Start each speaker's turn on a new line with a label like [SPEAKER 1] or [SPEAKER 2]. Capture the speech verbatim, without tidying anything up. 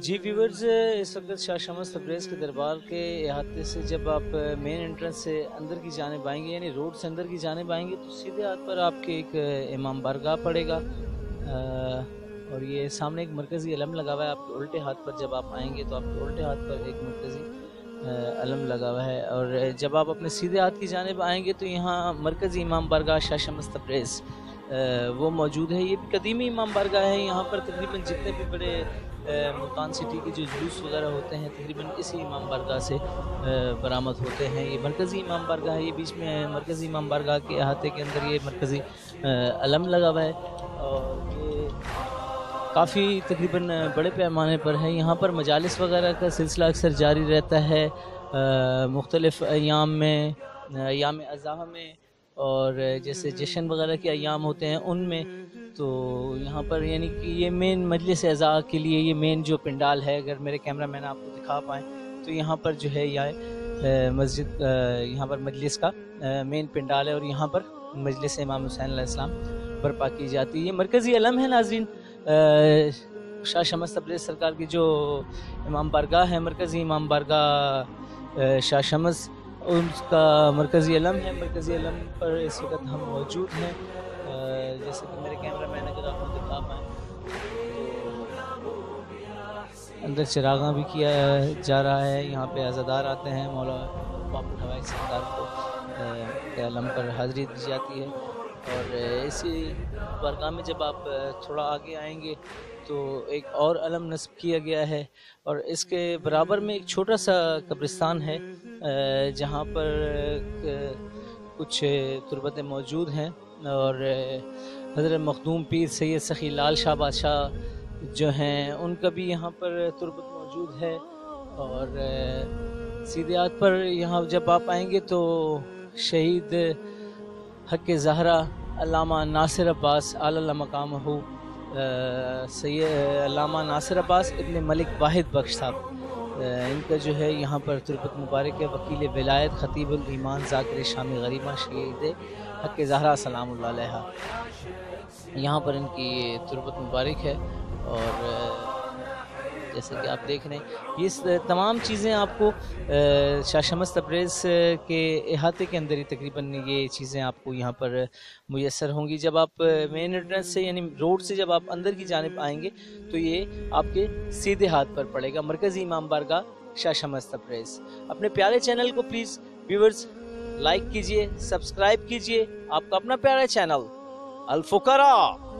[SPEAKER 1] جی viewers, اس وقت شاہ شمس تبریز کے دربار کے احاطے سے جب آپ مین انٹرنس سے اندر کی جانب آئیں گے، یعنی روڈ سے اندر کی جانب آئیں گے، تو سیدھے ہاتھ پر آپ کے ایک امام بارگاہ پڑے گا، اور یہ سامنے ایک مرکزی علم لگا ہوا ہے۔ آپ کے الٹے ہاتھ پر جب آپ آئیں گے تو آپ کے الٹے ہاتھ پر ایک مرکزی علم لگا ہوا ہے، اور جب آپ اپنے سیدھے ہاتھ کی جانب آئیں گے تو یہاں مرکزی امام بارگاہ شاہ شمس تبریز وہ موجود ہے۔ یہ بھی قدیمی امام بارگاہ ہے۔ یہاں پر تقریباً جتنے بھی بڑے ملتان سٹی کے جو جلوس وغیرہ ہوتے ہیں تقریباً اسی امام بارگاہ سے برآمد ہوتے ہیں۔ یہ مرکزی امام بارگاہ ہے، یہ بیچ میں مرکزی امام بارگاہ کے احاطے کے اندر یہ مرکزی علم لگا ہوا ہے، اور یہ کافی تقریباً بڑے پیمانے پر ہے۔ یہاں پر مجالس وغیرہ کا سلسلہ اکثر جاری رہتا ہے مختلف ایام میں، ایام اضحیٰ میں، اور جیسے جشن وغیرہ کے ایام ہوتے ہیں ان میں، تو یہاں پر یعنی کہ یہ مین مجلس اعزاء کے لیے یہ مین جو پنڈال ہے، اگر میرے کیمرہ مین آپ کو دکھا پائیں تو یہاں پر جو ہے یہ مسجد، یہاں پر مجلس کا مین پنڈال ہے، اور یہاں پر مجلس امام حسین علیہ السلام برپا کی جاتی ہے۔ یہ مرکزی علم ہے ناظرین، شاہ شمس تبریز سرکار کی جو امام بارگاہ ہے، مرکزی امام بارگاہ شاہ شمس، اس کا مرکزی علم ہے۔ مرکزی علم پر اس وقت ہم موجود ہیں، جیسے کہ میرے کیمرہ مین اگر آپ کو دکھا پائیں تو اندر چراغاں بھی کیا جا رہا ہے۔ یہاں پہ عزادار آتے ہیں، مولا باپو حوائج سرکار کو کے علم پر حاضری دی جاتی ہے، اور اسی بارگاہ میں جب آپ تھوڑا آگے آئیں گے تو ایک اور علم نصب کیا گیا ہے، اور اس کے برابر میں ایک چھوٹا سا قبرستان ہے جہاں پر کچھ تربتیں موجود ہیں، اور حضرت مخدوم پیر سید سخی لال شاہ بادشاہ جو ہیں ان کا بھی یہاں پر تربت موجود ہے۔ اور سیدھے ہاتھ پر یہاں جب آپ آئیں گے تو شہید حق زہرا علامہ ناصر عباس اعلی مقام ہو سید علامہ ناصر عباس ابن ملک واحد بخش صاحب، ان کا جو ہے یہاں پر تربت مبارک ہے۔ وکیل ولایت خطیب الایمان ذاکر شامی غریبہ شہید حق زہرا سلام اللہ علیہ، یہاں پر ان کی تربت مبارک ہے۔ اور جیسے کہ آپ دیکھ رہے ہیں یہ تمام چیزیں آپ کو شاہ شمس تبریز کے احاطے کے اندر ہی تقریباً یہ چیزیں آپ کو یہاں پر میسر ہوں گی۔ جب آپ مین انٹرنس سے یعنی روڈ سے جب آپ اندر کی جانب آئیں گے تو یہ آپ کے سیدھے ہاتھ پر پڑے گا، مرکزی امام بارگاہ شاہ شمس تبریز۔ اپنے پیارے چینل کو پلیز ویورز لائک کیجئے، سبسکرائب کیجئے، آپ کا اپنا پیارا چینل الفقراء